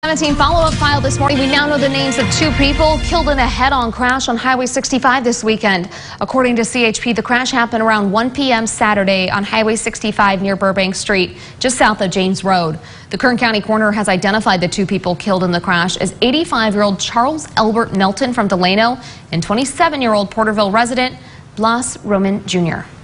17 follow-up file this morning. We now know the names of two people killed in a head-on crash on Highway 65 this weekend. According to CHP, the crash happened around 1 p.m. Saturday on Highway 65 near Burbank Street, just south of James Road. The Kern County coroner has identified the two people killed in the crash as 85-year-old Charles Albert Melton from Delano and 27-year-old Porterville resident Blas Roman Jr.